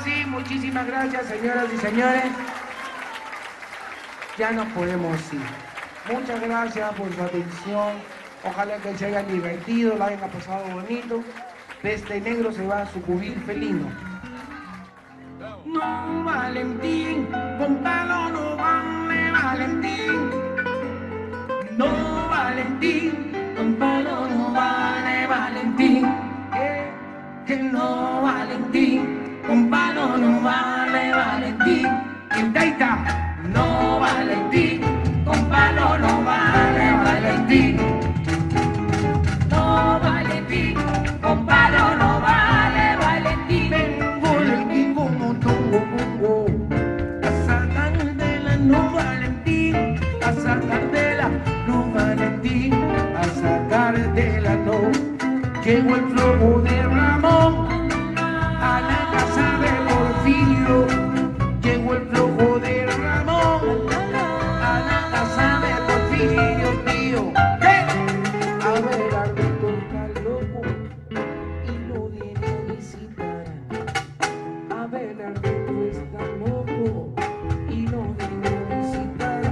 sí, muchísimas gracias, señoras y señores. Ya nos podemos ir. Muchas gracias por su atención. Ojalá que se hayan divertido, la hayan pasado bonito. De este negro se va a sucumbir felino. No, Valentín, con palo no vale, Valentín. No, Valentín, con palo no vale, Valentín. Que no, Valentín, con palo no vale, Valentín. El taita, no, Valentín, con palo no vale, Valentín. No, Valentín, con palo no vale, Valentín. Vengo el equipo motongo, a sacar de la no, Valentín, a sacar de la no, Valentín, a sacar de la no. Llegó el flojo de Ramón a la casa de Porfirio. Llegó el flojo de Ramón a la casa de Porfirio, tío. A ver, Alberto está loco y lo viene a visitar. A ver, Alberto está loco y lo viene a visitar.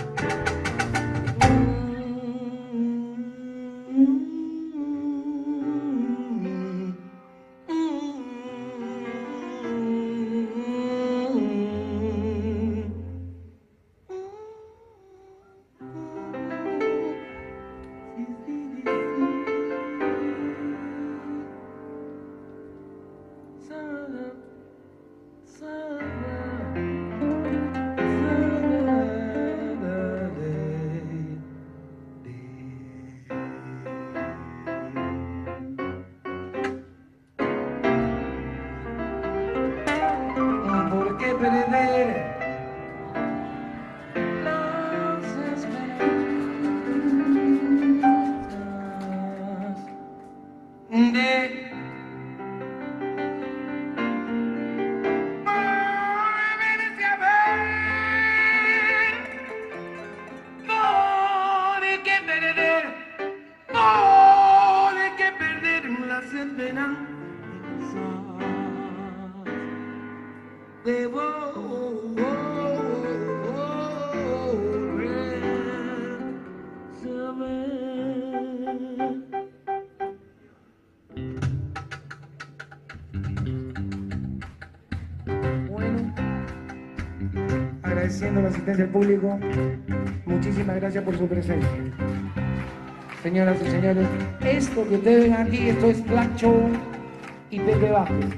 ¿Por qué perder las esperanzas de volverse a ver? ¿Por qué perder? ¿Por qué perder las esperanzas de volver a ver? Bueno, agradeciendo la asistencia del público, muchísimas gracias por su presencia. Señoras y señores, esto que ustedes ven aquí, esto es Black Show y Pepe Vázquez.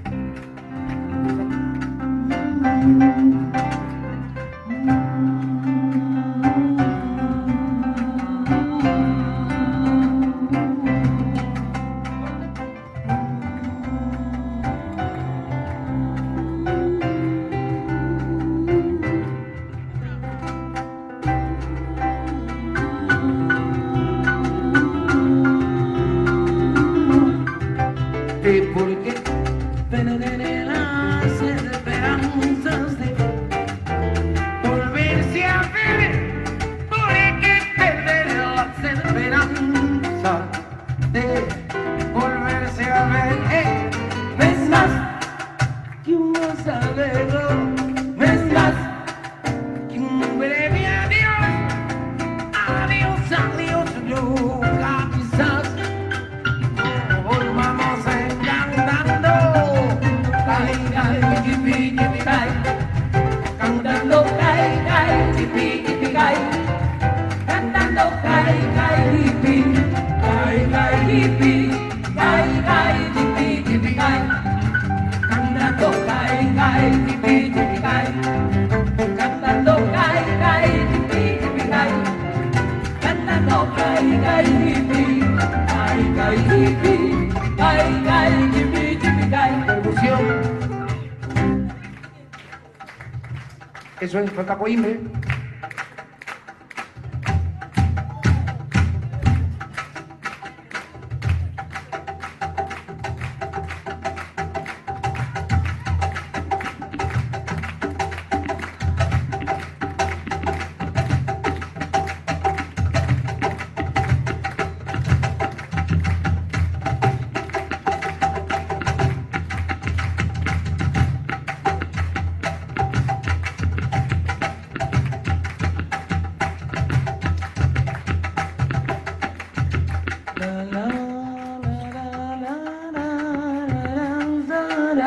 ¿Por qué perder las esperanzas de volverse a ver? ¿Por qué perder las esperanzas de volverse a ver? No es más que un saludo, no es más que un breve adiós, adiós, adiós, nunca quizás volvamos cantando, yipi, yipi, cantando, yipi, yipi, yipi, cantando, yipi, yipi, cantando, yipi, yipi, cantando, yipi, percusión. Eso es Coimbre.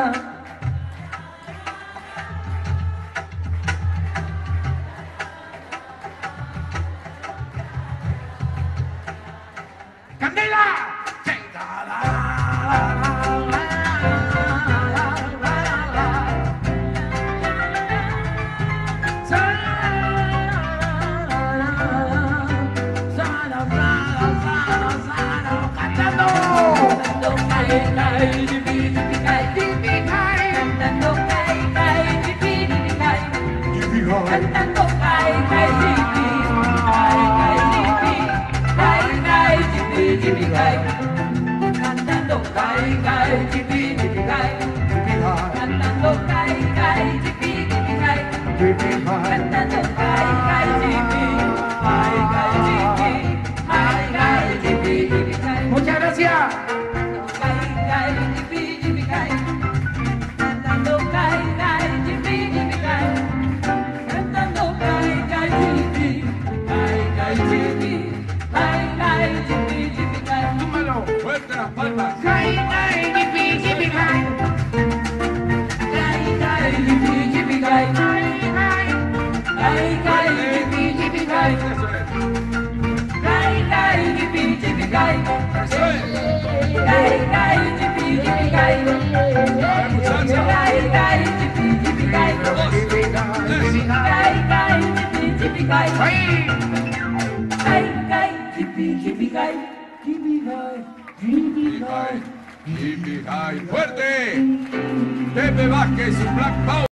¡Candela! Cantando cai, cai, jipi, cai, cai, jipi, cai, cai, jipi, jipi, cai. Cantando cai, cai, jipi, jipi, cai. Cantando cai, cai, jipi, jipi, cai. Cantando cai, cai, jipi, cai, cai, jipi, cai, cai, jipi, jipi, cai. Muchas gracias. Cai, cai, jipi, jipi, cai. Cantando cai, cai, jipi, jipi, cai. Cantando cai, cai, jipi, cai, cai, jipi, cai, cai, jipi, jipi, cai. Túmalo. Fuerte las palmas. Cai, cai, jipi, jipi, cai. Cai, cai, jipi, jipi, cai. Cai, cai. Cai, cai, jipi, jipi, cai. Eso es. Cai, cai, jipi, jipi, cai. Eso es. Cai, cai, jipi, jipi, cai. Dale, muchacha. Cai, cai, jipi, jipi, cai. Dos. Cai, cai, jipi, jipi, cai. Ay. Cai, cai, jipi, jipi, cai. Jipi, cai, jipi, cai. Yippee, fuerte. Pepe Vázquez, Black Power.